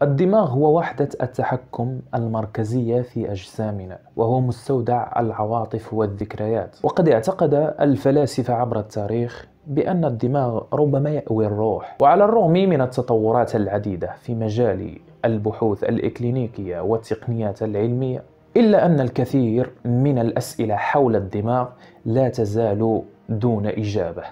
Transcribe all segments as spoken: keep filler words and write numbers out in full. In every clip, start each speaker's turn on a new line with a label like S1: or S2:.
S1: الدماغ هو وحدة التحكم المركزية في أجسامنا، وهو مستودع العواطف والذكريات. وقد اعتقد الفلاسفة عبر التاريخ بأن الدماغ ربما يأوي الروح. وعلى الرغم من التطورات العديدة في مجال البحوث الإكلينيكية والتقنيات العلمية، إلا أن الكثير من الأسئلة حول الدماغ لا تزال دون إجابة.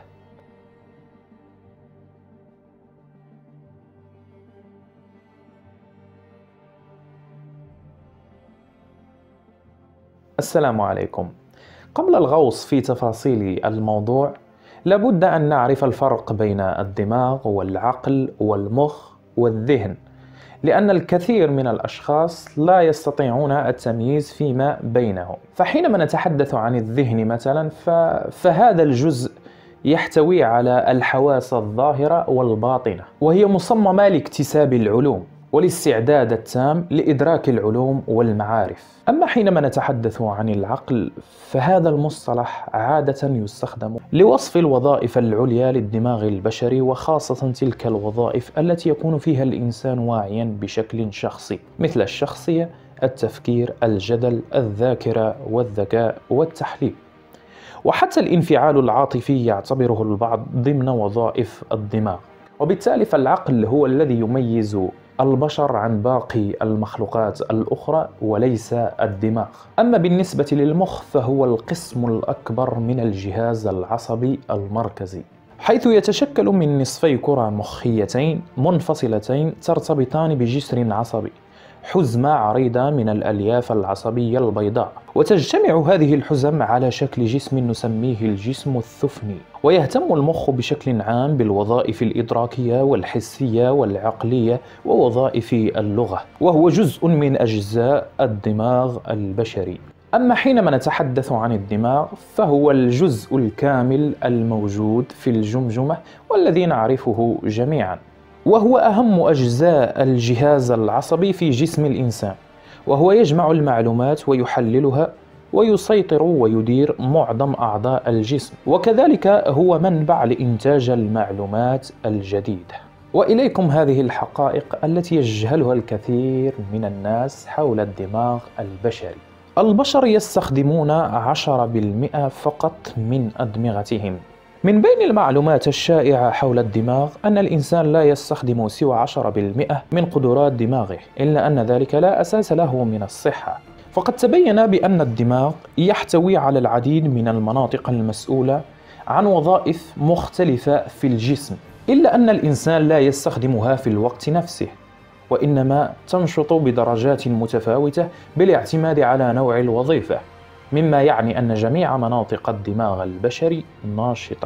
S1: السلام عليكم. قبل الغوص في تفاصيل الموضوع، لابد أن نعرف الفرق بين الدماغ والعقل والمخ والذهن، لأن الكثير من الأشخاص لا يستطيعون التمييز فيما بينهم. فحينما نتحدث عن الذهن مثلا، فهذا الجزء يحتوي على الحواس الظاهرة والباطنة، وهي مصممة لاكتساب العلوم والاستعداد التام لإدراك العلوم والمعارف. أما حينما نتحدث عن العقل، فهذا المصطلح عادة يستخدم لوصف الوظائف العليا للدماغ البشري، وخاصة تلك الوظائف التي يكون فيها الإنسان واعيا بشكل شخصي، مثل الشخصية، التفكير، الجدل، الذاكرة والذكاء والتحليل. وحتى الانفعال العاطفي يعتبره البعض ضمن وظائف الدماغ. وبالتالي فالعقل هو الذي يميز البشر عن باقي المخلوقات الأخرى، وليس الدماغ. أما بالنسبة للمخ، فهو القسم الأكبر من الجهاز العصبي المركزي، حيث يتشكل من نصفي كرة مخيتين منفصلتين ترتبطان بجسر عصبي، حزمة عريضة من الألياف العصبية البيضاء. وتجتمع هذه الحزم على شكل جسم نسميه الجسم الثفني. ويهتم المخ بشكل عام بالوظائف الإدراكية والحسية والعقلية ووظائف اللغة، وهو جزء من أجزاء الدماغ البشري. أما حينما نتحدث عن الدماغ، فهو الجزء الكامل الموجود في الجمجمة والذي نعرفه جميعا، وهو أهم أجزاء الجهاز العصبي في جسم الإنسان، وهو يجمع المعلومات ويحللها ويسيطر ويدير معظم أعضاء الجسم، وكذلك هو منبع لإنتاج المعلومات الجديدة. وإليكم هذه الحقائق التي يجهلها الكثير من الناس حول الدماغ البشري. البشر يستخدمون عشرة بالمئة فقط من أدمغتهم. من بين المعلومات الشائعة حول الدماغ أن الإنسان لا يستخدم سوى عشرة بالمئة من قدرات دماغه، إلا أن ذلك لا أساس له من الصحة. فقد تبين بأن الدماغ يحتوي على العديد من المناطق المسؤولة عن وظائف مختلفة في الجسم، إلا أن الإنسان لا يستخدمها في الوقت نفسه، وإنما تنشط بدرجات متفاوتة بالاعتماد على نوع الوظيفة، مما يعني أن جميع مناطق الدماغ البشري ناشطة.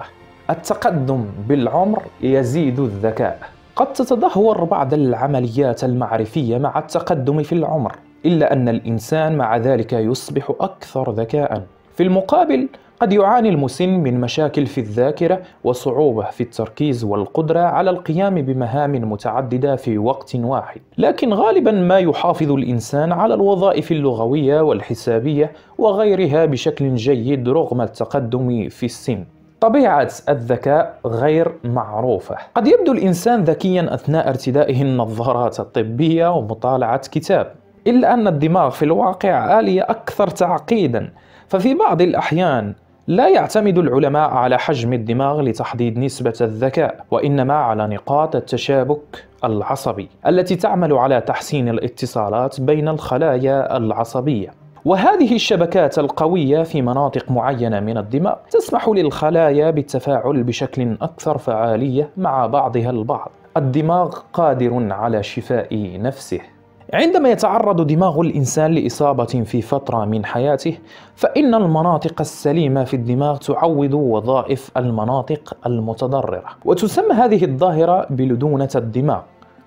S1: التقدم بالعمر يزيد الذكاء. قد تتدهور بعض العمليات المعرفية مع التقدم في العمر، إلا أن الإنسان مع ذلك يصبح أكثر ذكاء. في المقابل، قد يعاني المسن من مشاكل في الذاكرة وصعوبة في التركيز والقدرة على القيام بمهام متعددة في وقت واحد. لكن غالبا ما يحافظ الإنسان على الوظائف اللغوية والحسابية وغيرها بشكل جيد رغم التقدم في السن. طبيعة الذكاء غير معروفة. قد يبدو الإنسان ذكيا أثناء ارتدائه النظارات الطبية ومطالعة كتاب، إلا أن الدماغ في الواقع آلية أكثر تعقيدا. ففي بعض الأحيان لا يعتمد العلماء على حجم الدماغ لتحديد نسبة الذكاء، وإنما على نقاط التشابك العصبي التي تعمل على تحسين الاتصالات بين الخلايا العصبية. وهذه الشبكات القوية في مناطق معينة من الدماغ تسمح للخلايا بالتفاعل بشكل أكثر فعالية مع بعضها البعض. الدماغ قادر على شفاء نفسه. عندما يتعرض دماغ الإنسان لإصابة في فترة من حياته، فإن المناطق السليمة في الدماغ تعوض وظائف المناطق المتضررة، وتسمى هذه الظاهرة بلدونة الدماغ،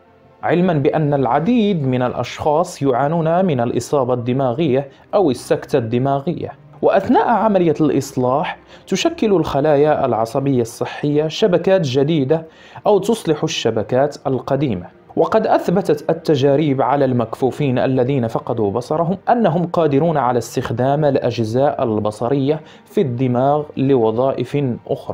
S1: علما بأن العديد من الأشخاص يعانون من الإصابة الدماغية أو السكتة الدماغية. وأثناء عملية الإصلاح تشكل الخلايا العصبية الصحية شبكات جديدة أو تصلح الشبكات القديمة. وقد أثبتت التجارب على المكفوفين الذين فقدوا بصرهم أنهم قادرون على استخدام الأجزاء البصرية في الدماغ لوظائف أخرى.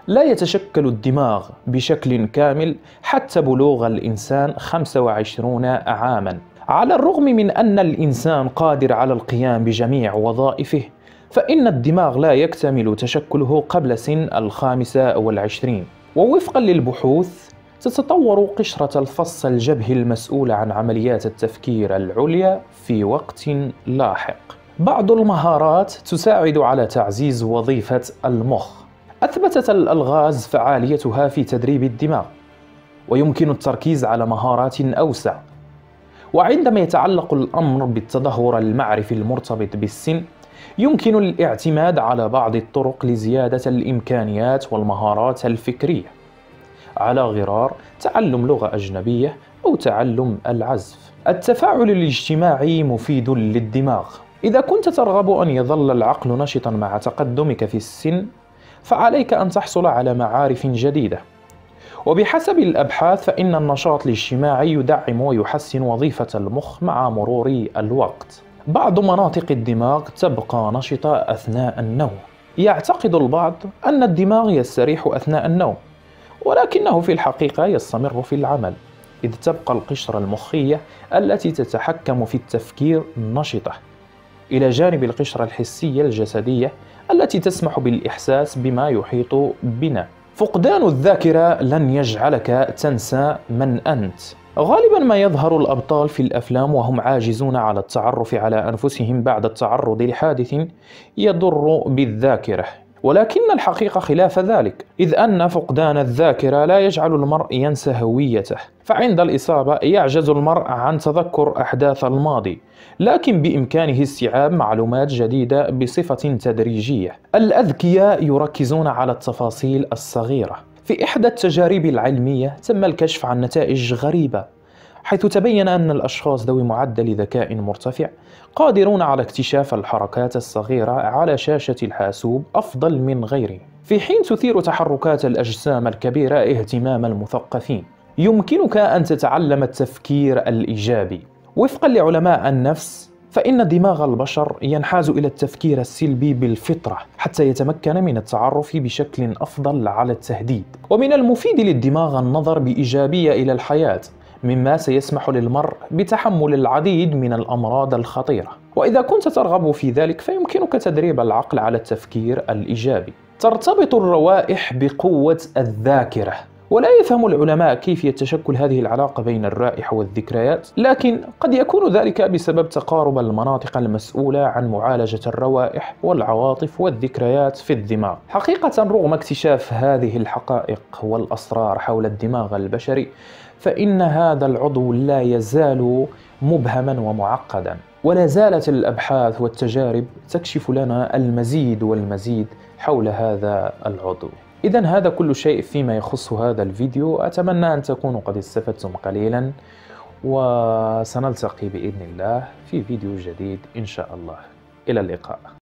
S1: لا يتشكل الدماغ بشكل كامل حتى بلوغ الإنسان خمسة وعشرين عاماً. على الرغم من أن الإنسان قادر على القيام بجميع وظائفه، فإن الدماغ لا يكتمل تشكله قبل سن الخامسة والعشرين. ووفقاً للبحوث، تتطور قشرة الفص الجبهي المسؤولة عن عمليات التفكير العليا في وقت لاحق. بعض المهارات تساعد على تعزيز وظيفة المخ. أثبتت الألغاز فعاليتها في تدريب الدماغ، ويمكن التركيز على مهارات أوسع. وعندما يتعلق الأمر بالتدهور المعرفي المرتبط بالسن، يمكن الاعتماد على بعض الطرق لزيادة الإمكانيات والمهارات الفكرية، على غرار تعلم لغة أجنبية أو تعلم العزف. التفاعل الاجتماعي مفيد للدماغ. إذا كنت ترغب أن يظل العقل نشطا مع تقدمك في السن، فعليك أن تحصل على معارف جديدة. وبحسب الأبحاث، فإن النشاط الاجتماعي يدعم ويحسن وظيفة المخ مع مرور الوقت. بعض مناطق الدماغ تبقى نشطة أثناء النوم. يعتقد البعض أن الدماغ يستريح أثناء النوم، ولكنه في الحقيقة يستمر في العمل، إذ تبقى القشرة المخية التي تتحكم في التفكير نشطة، إلى جانب القشرة الحسية الجسدية التي تسمح بالإحساس بما يحيط بنا. فقدان الذاكرة لن يجعلك تنسى من أنت. غالبا ما يظهر الأبطال في الأفلام وهم عاجزون على التعرف على أنفسهم بعد التعرض لحادث يضر بالذاكرة، ولكن الحقيقة خلاف ذلك، إذ أن فقدان الذاكرة لا يجعل المرء ينسى هويته. فعند الإصابة يعجز المرء عن تذكر أحداث الماضي، لكن بإمكانه استيعاب معلومات جديدة بصفة تدريجية. الأذكياء يركزون على التفاصيل الصغيرة. في إحدى التجارب العلمية تم الكشف عن نتائج غريبة، حيث تبين أن الأشخاص ذوي معدل ذكاء مرتفع قادرون على اكتشاف الحركات الصغيرة على شاشة الحاسوب أفضل من غيرهم، في حين تثير تحركات الأجسام الكبيرة اهتمام المثقفين. يمكنك أن تتعلم التفكير الإيجابي. وفقا لعلماء النفس، فإن دماغ البشر ينحاز إلى التفكير السلبي بالفطرة حتى يتمكن من التعرف بشكل أفضل على التهديد. ومن المفيد للدماغ النظر بإيجابية إلى الحياة، مما سيسمح للمرء بتحمل العديد من الأمراض الخطيرة. وإذا كنت ترغب في ذلك، فيمكنك تدريب العقل على التفكير الإيجابي. ترتبط الروائح بقوة الذاكرة، ولا يفهم العلماء كيفية تشكل هذه العلاقة بين الرائحة والذكريات، لكن قد يكون ذلك بسبب تقارب المناطق المسؤولة عن معالجة الروائح والعواطف والذكريات في الدماغ. حقيقة، رغم اكتشاف هذه الحقائق والأسرار حول الدماغ البشري، فإن هذا العضو لا يزال مبهما ومعقدا، ولا زالت الأبحاث والتجارب تكشف لنا المزيد والمزيد حول هذا العضو. إذن هذا كل شيء فيما يخص هذا الفيديو. أتمنى أن تكونوا قد استفدتم قليلا، وسنلتقي بإذن الله في فيديو جديد إن شاء الله. إلى اللقاء.